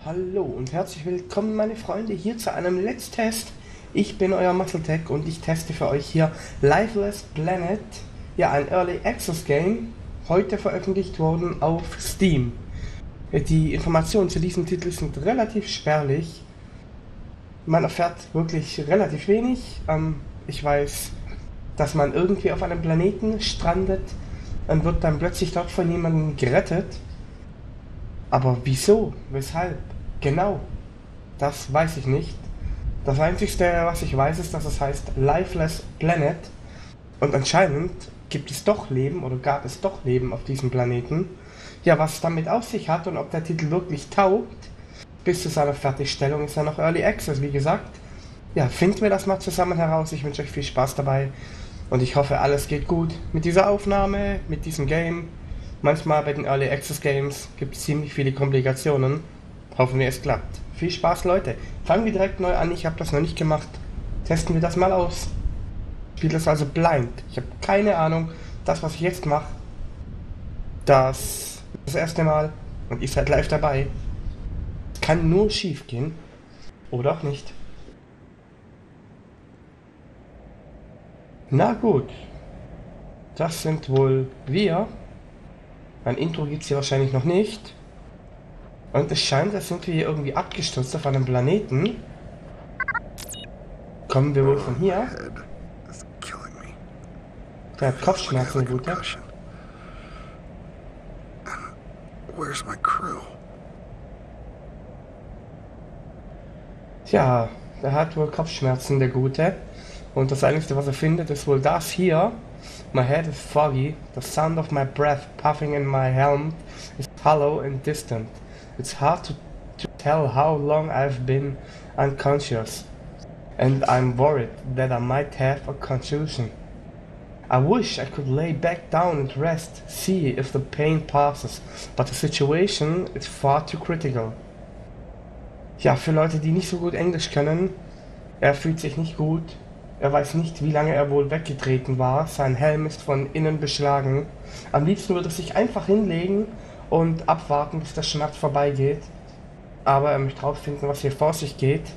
Hallo und herzlich willkommen meine Freunde hier zu einem Let's Test. Ich bin euer MuscleTech und ich teste für euch hier Lifeless Planet, ja ein Early Access Game, heute veröffentlicht worden auf Steam. Die Informationen zu diesem Titel sind relativ spärlich, man erfährt wirklich relativ wenig. Ich weiß, dass man irgendwie auf einem Planeten strandet und wird dann plötzlich dort von jemandem gerettet. Aber wieso? Weshalb? Genau, das weiß ich nicht. Das Einzige, was ich weiß, ist, dass es heißt Lifeless Planet. Und anscheinend gibt es doch Leben oder gab es doch Leben auf diesem Planeten. Ja, was es damit auf sich hat und ob der Titel wirklich taugt, bis zu seiner Fertigstellung ist ja noch Early Access, wie gesagt. Ja, finden wir das mal zusammen heraus. Ich wünsche euch viel Spaß dabei und ich hoffe, alles geht gut mit dieser Aufnahme, mit diesem Game. Manchmal bei den Early Access Games gibt es ziemlich viele Komplikationen. Hoffen wir, es klappt. Viel Spaß, Leute. Fangen wir direkt neu an. Ich habe das noch nicht gemacht. Testen wir das mal aus. Ich spiele das also blind. Ich habe keine Ahnung. Das, was ich jetzt mache, das erste Mal und ihr seid live dabei. Kann nur schief gehen. Oder auch nicht. Na gut. Das sind wohl wir. Ein Intro gibt es hier wahrscheinlich noch nicht. Und es scheint, als sind wir hier irgendwie abgestürzt auf einem Planeten. Kommen wir wohl von hier? Der hat Kopfschmerzen, der Gute. Tja, der hat wohl Kopfschmerzen, der Gute. Und das Einzige, was er findet, ist wohl das hier. My head is foggy. The sound of my breath puffing in my helmet is hollow and distant. It's hard to tell how long I've been unconscious. And I'm worried that I might have a contusion. I wish I could lay back down and rest, see if the pain passes, but the situation is far too critical. Ja, für Leute, die nicht so gut Englisch können, er fühlt sich nicht gut. Er weiß nicht, wie lange er wohl weggetreten war. Sein Helm ist von innen beschlagen. Am liebsten würde er sich einfach hinlegen und abwarten, bis der Schmerz vorbeigeht. Aber er möchte herausfinden, was hier vor sich geht.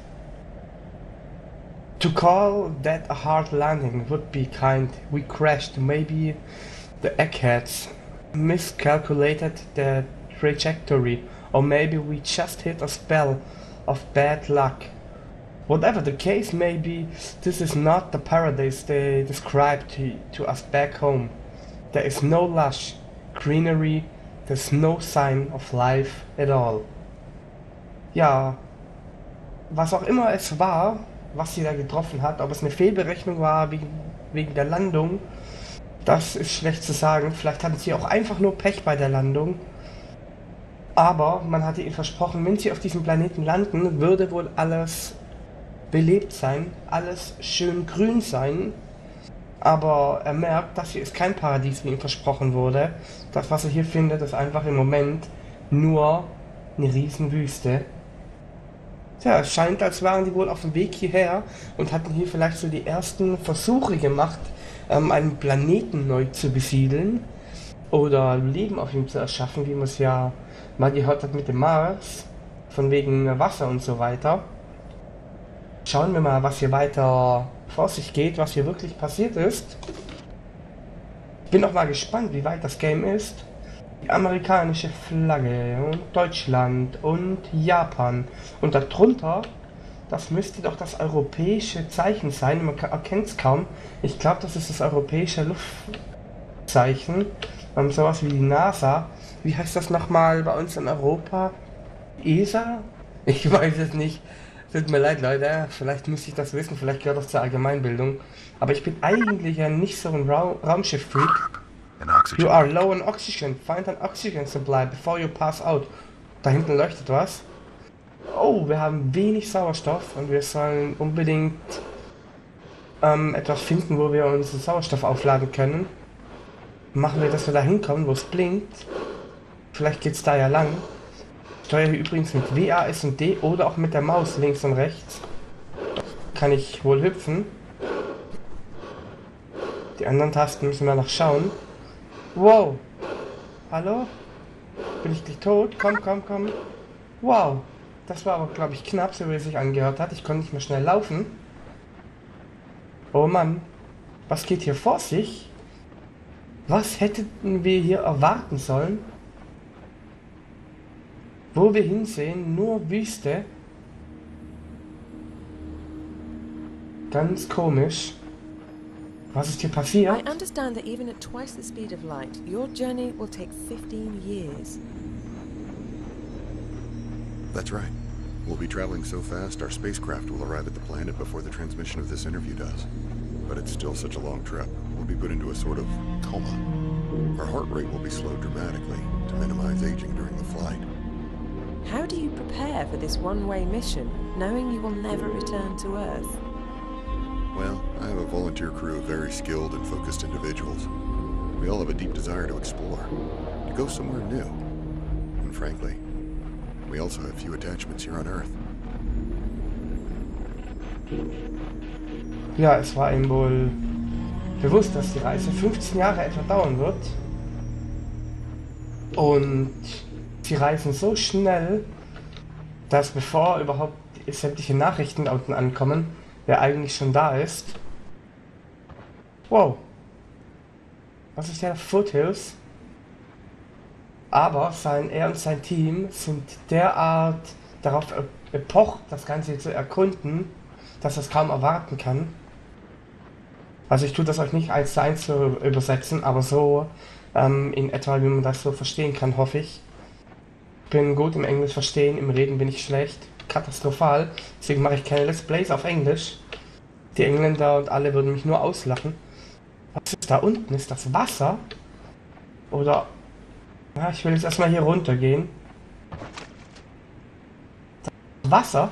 To call that a hard landing would be kind. We crashed. Maybe the eggheads miscalculated the trajectory. Or maybe we just hit a spell of bad luck. Whatever the case may be, this is not the paradise they described to us back home. There is no lush greenery, there's no sign of life at all. Ja, was auch immer es war, was sie da getroffen hat, ob es eine Fehlberechnung war wegen der Landung, das ist schlecht zu sagen. Vielleicht hatten sie auch einfach nur Pech bei der Landung. Aber man hatte ihnen versprochen, wenn sie auf diesem Planeten landen, würde wohl alles belebt sein, alles schön grün sein, aber er merkt, das hier ist kein Paradies, wie ihm versprochen wurde. Das, was er hier findet, ist einfach im Moment nur eine Riesenwüste. Tja, es scheint, als waren die wohl auf dem Weg hierher und hatten hier vielleicht so die ersten Versuche gemacht, einen Planeten neu zu besiedeln oder Leben auf ihm zu erschaffen, wie man es ja mal gehört hat mit dem Mars, von wegen Wasser und so weiter. Schauen wir mal, was hier weiter vor sich geht, was hier wirklich passiert ist. Ich bin auch mal gespannt, wie weit das Game ist. Die amerikanische Flagge und Deutschland und Japan. Und darunter, das müsste doch das europäische Zeichen sein. Man erkennt es kaum. Ich glaube, das ist das europäische Luftzeichen. Sowas wie die NASA. Wie heißt das nochmal bei uns in Europa? ESA? Ich weiß es nicht. Tut mir leid, Leute, vielleicht müsste ich das wissen, vielleicht gehört das zur Allgemeinbildung. Aber ich bin eigentlich ja nicht so ein Raumschiff-Freak. You are low on oxygen. Find an oxygen supply before you pass out. Da hinten leuchtet was. Oh, wir haben wenig Sauerstoff und wir sollen unbedingt etwas finden, wo wir unseren Sauerstoff aufladen können. Machen wir, dass wir da hinkommen, wo es blinkt. Vielleicht geht's da ja lang. Ich steuere hier übrigens mit W, A, S und D oder auch mit der Maus links und rechts. Kann ich wohl hüpfen. Die anderen Tasten müssen wir noch schauen. Wow. Hallo? Bin ich gleich tot? Komm, komm, komm. Wow. das war aber, glaube ich, knapp, so wie es sich angehört hat. Ich konnte nicht mehr schnell laufen. Oh Mann, was geht hier vor sich? Was hätten wir hier erwarten sollen? Wo wir hinsehen, nur Wüste. Ganz komisch. Was ist hier passiert? I understand that even at twice the speed of light, your journey will take 15 years. That's right. We'll be traveling so fast, our spacecraft will arrive at the planet before the transmission of this interview does. But it's still such a long trip. We'll be put into a sort of coma. Our heart rate will be slowed dramatically to minimize aging during the flight. How do you prepare for this one-way mission, knowing you will never return to Earth? Well, I have a volunteer crew of very skilled and focused individuals. We all have a deep desire to explore, to go somewhere new. And frankly, we also have few attachments here on Earth. Ja, es war ihm wohl bewusst, dass die Reise 15 Jahre etwa dauern wird. Und sie reisen so schnell, dass bevor überhaupt sämtliche Nachrichten da unten ankommen, wer eigentlich schon da ist. Wow. Was ist der Foothills? Aber er und sein Team sind derart darauf erpocht, das Ganze zu erkunden, dass er es kaum erwarten kann. Also ich tue das euch nicht 1:1 zu übersetzen, aber so in etwa, wie man das so verstehen kann, hoffe ich. Ich bin gut im Englisch verstehen, im Reden bin ich schlecht. Katastrophal. Deswegen mache ich keine Let's Plays auf Englisch. Die Engländer und alle würden mich nur auslachen. Was ist da unten? Ist das Wasser? Oder... Ja, ich will jetzt erstmal hier runter gehen. Das Wasser?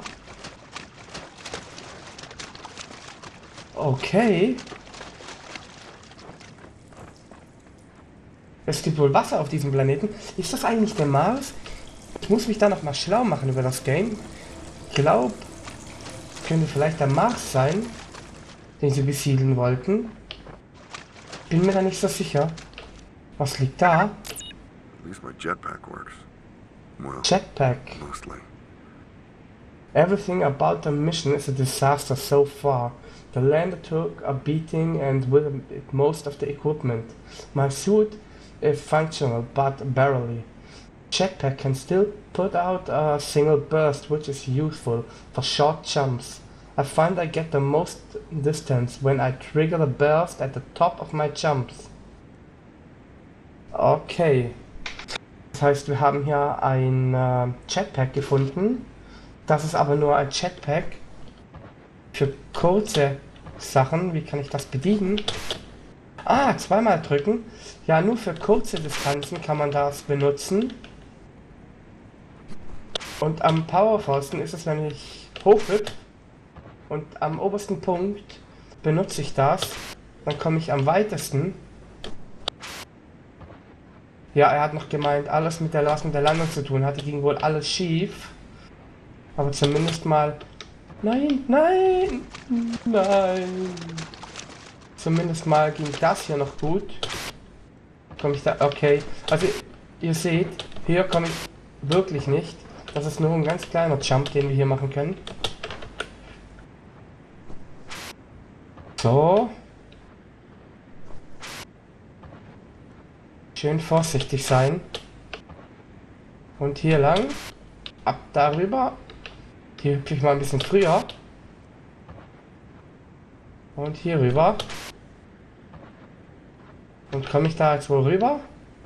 Okay. Es gibt wohl Wasser auf diesem Planeten. Ist das eigentlich der Mars? Ich muss mich da noch mal schlau machen über das Game. Ich glaube, könnte vielleicht der Mars sein, den sie besiedeln wollten. Bin mir da nicht so sicher. Was liegt da? At least my jetpack works. Well, Jetpack. mostly. Everything about the mission is a disaster so far. The lander took a beating and with it most of the equipment. My suit is functional, but barely. Jetpack can still put out a single burst, which is useful for short jumps. I find I get the most distance when I trigger the burst at the top of my jumps. Okay. Das heißt, wir haben hier ein Jetpack gefunden. Das ist aber nur ein Jetpack für kurze Sachen. Wie kann ich das bedienen? Ah, zweimal drücken. Ja, nur für kurze Distanzen kann man das benutzen. Und am Powerpfosten ist es, wenn ich hochhüpfe und am obersten Punkt benutze ich das, dann komme ich am weitesten. Ja, er hat noch gemeint, alles mit der Landung zu tun hatte, ging wohl alles schief. Aber zumindest mal... Nein, nein, nein. Zumindest mal ging das hier noch gut. Komme ich da... Okay, also ihr seht, hier komme ich wirklich nicht. Das ist nur ein ganz kleiner Jump, den wir hier machen können. So. Schön vorsichtig sein. Und hier lang. Ab darüber. Hier hüpfe ich mal ein bisschen früher. Und hier rüber. Und komme ich da jetzt wohl rüber?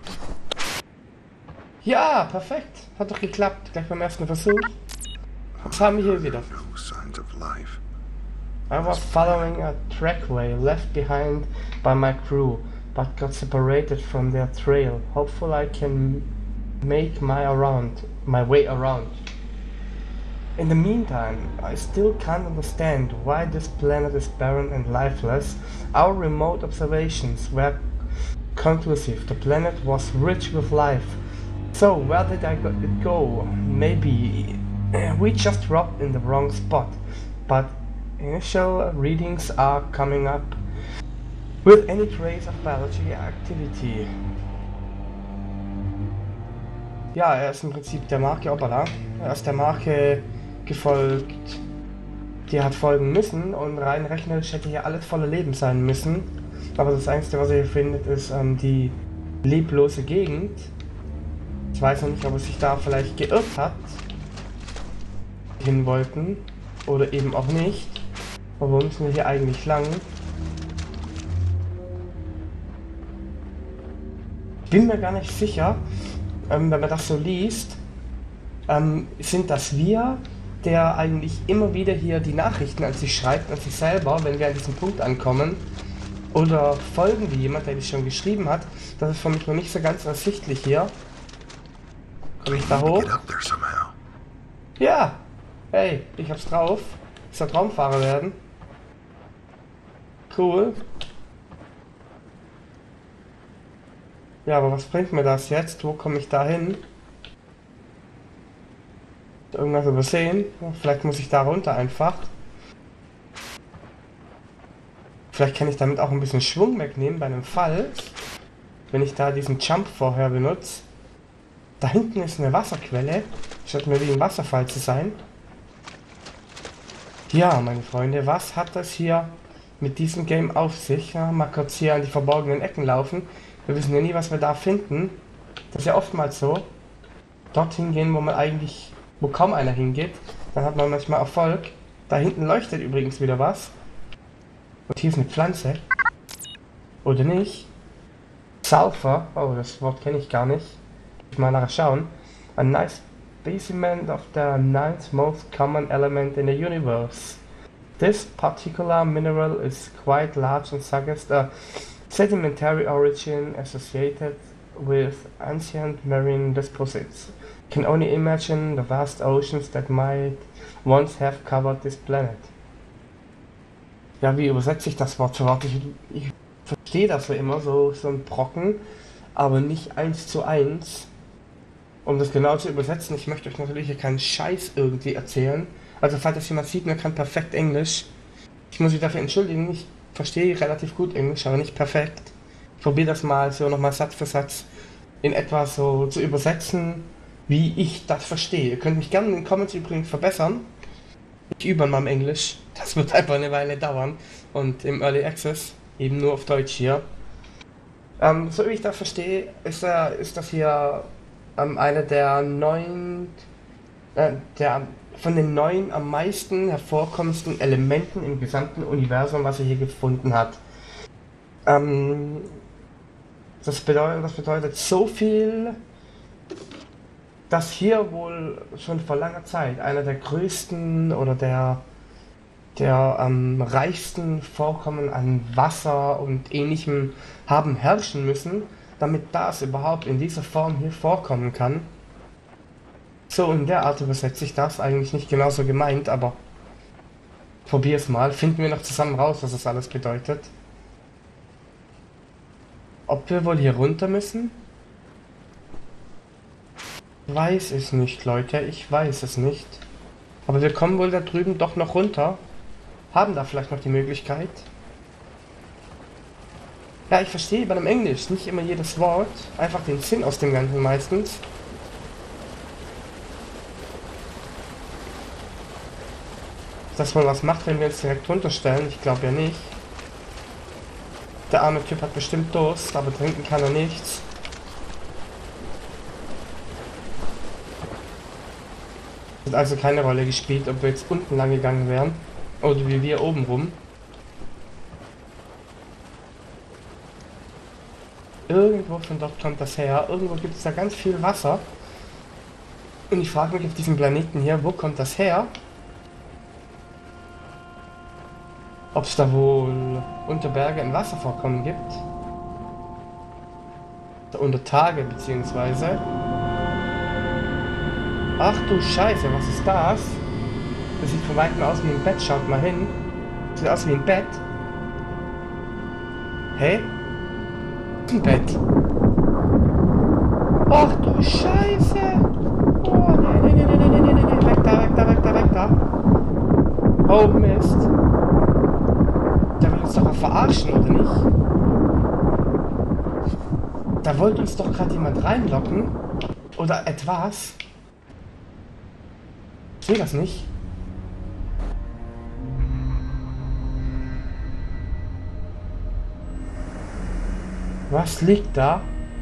Ja, perfekt. Hat doch geklappt. Gleich beim ersten Versuch. Was haben wir hier wieder? No signs of life. I was following a trackway left behind by my crew, but got separated from their trail. Hopefully I can make my way around. In the meantime, I still can't understand why this planet is barren and lifeless. Our remote observations were conclusive. The planet was rich with life. So where did it go? Maybe we just dropped in the wrong spot, but initial readings are coming up with any trace of biology activity. Ja, er ist im Prinzip der Marke, hoppala. Er ist der Marke gefolgt, die er hat folgen müssen, und rein rechnerisch hätte hier alles voller Leben sein müssen. Aber das Einzige, was er hier findet, ist die leblose Gegend. Ich weiß noch nicht, ob er sich da vielleicht geirrt hat, hin wollten, oder eben auch nicht. Aber wo müssen wir hier eigentlich lang? Ich bin mir gar nicht sicher, wenn man das so liest, sind das wir, der eigentlich immer wieder hier die Nachrichten an sich schreibt, an sich selber, wenn wir an diesem Punkt ankommen, oder folgen wir jemand, der die schon geschrieben hat. Das ist für mich noch nicht so ganz ersichtlich hier. Komme ich da hoch? Ja! Hey, ich hab's drauf. Ich soll Traumfahrer werden. Cool. Ja, aber was bringt mir das jetzt? Wo komme ich da hin? Irgendwas übersehen? Vielleicht muss ich da runter einfach. Vielleicht kann ich damit auch ein bisschen Schwung wegnehmen bei einem Fall, wenn ich da diesen Jump vorher benutze. Da hinten ist eine Wasserquelle, statt mir wie ein Wasserfall zu sein. Ja, meine Freunde, was hat das hier mit diesem Game auf sich? Ja, mal kurz hier an die verborgenen Ecken laufen. Wir wissen ja nie, was wir da finden. Das ist ja oftmals so. Dorthin gehen, wo kaum einer hingeht. Dann hat man manchmal Erfolg. Da hinten leuchtet übrigens wieder was. Und hier ist eine Pflanze. Oder nicht? Sulfur. Oh, das Wort kenne ich gar nicht. Ich mal nachher schauen. A nice specimen of the ninth most common element in the universe. This particular mineral is quite large and suggests a sedimentary origin associated with ancient marine deposits. Can only imagine the vast oceans that might once have covered this planet. Ja, wie übersetze ich das Wort für Wort? Ich verstehe das so immer, so ein Brocken, aber nicht 1:1. Um das genau zu übersetzen, ich möchte euch natürlich hier keinen Scheiß irgendwie erzählen. Also falls das jemand sieht, mir kann perfekt Englisch. Ich muss mich dafür entschuldigen, ich verstehe relativ gut Englisch, aber nicht perfekt. Ich probiere das mal so nochmal Satz für Satz in etwa so zu übersetzen, wie ich das verstehe. Ihr könnt mich gerne in den Comments übrigens verbessern. Ich übe an meinem Englisch. Das wird einfach eine Weile dauern. Und im Early Access eben nur auf Deutsch hier. So wie ich das verstehe, ist das hier einer der von den 9 am meisten hervorkommendsten Elementen im gesamten Universum, was er hier gefunden hat. Das bedeutet so viel, dass hier wohl schon vor langer Zeit einer der größten oder der reichsten Vorkommen an Wasser und Ähnlichem haben herrschen müssen, damit das überhaupt in dieser Form hier vorkommen kann. So in der Art übersetze ich das, eigentlich nicht genauso gemeint, aber probier's mal, finden wir noch zusammen raus, was das alles bedeutet. Ob wir wohl hier runter müssen? Weiß es nicht, Leute, ich weiß es nicht. Aber wir kommen wohl da drüben doch noch runter. Haben da vielleicht noch die Möglichkeit. Ja, ich verstehe bei dem Englisch nicht immer jedes Wort, einfach den Sinn aus dem Ganzen meistens. Dass man was macht, wenn wir uns direkt runterstellen, ich glaube ja nicht. Der arme Typ hat bestimmt Durst, aber trinken kann er nichts. Hat also keine Rolle gespielt, ob wir jetzt unten lang gegangen wären oder wie wir oben rum. Irgendwo von dort kommt das her, irgendwo gibt es da ganz viel Wasser. Und ich frage mich auf diesem Planeten hier, wo kommt das her? Ob es da wohl unter Berge ein Wasservorkommen gibt? Oder unter Tage beziehungsweise. Ach du Scheiße, was ist das? Das sieht von weitem aus wie ein Bett, schaut mal hin. Sieht aus wie ein Bett. Hä? Ein Bett. Ach du Scheiße! Oh, nee. Weg da. Oh Mist. Der will uns doch mal verarschen, oder nicht? Da wollte uns doch gerade jemand reinlocken. oder etwas. Ich sehe das nicht. Was liegt da?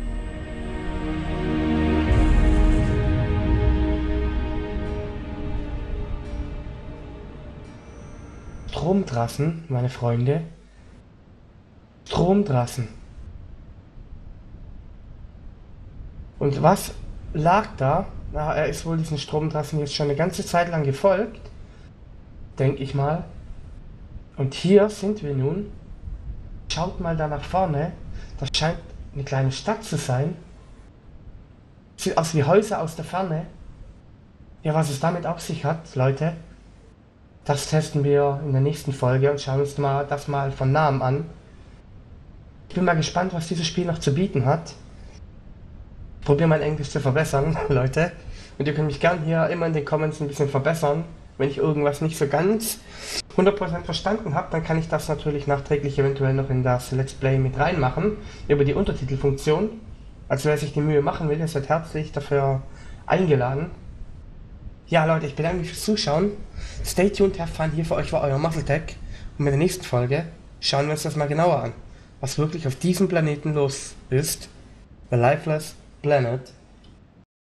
Stromtrassen, meine Freunde. Stromtrassen. Und was lag da? Na, er ist wohl diesen Stromtrassen jetzt schon eine ganze Zeit lang gefolgt. Denke ich mal. Und hier sind wir nun. Schaut mal da nach vorne. Das scheint eine kleine Stadt zu sein. Sieht aus wie Häuser aus der Ferne. Ja, was es damit auf sich hat, Leute, das testen wir in der nächsten Folge und schauen uns das mal von nahem an. Ich bin mal gespannt, was dieses Spiel noch zu bieten hat. Ich probiere mein Englisch zu verbessern, Leute. Und ihr könnt mich gern hier immer in den Comments ein bisschen verbessern. Wenn ich irgendwas nicht so ganz 100% verstanden habe, dann kann ich das natürlich nachträglich eventuell noch in das Let's Play mit reinmachen, über die Untertitelfunktion. Also wer sich die Mühe machen will, der wird herzlich dafür eingeladen. Ja Leute, ich bedanke mich fürs Zuschauen. Stay tuned, have fun. Hier für euch war euer MuzzleTech. Und in der nächsten Folge schauen wir uns das mal genauer an, was wirklich auf diesem Planeten los ist. The Lifeless Planet.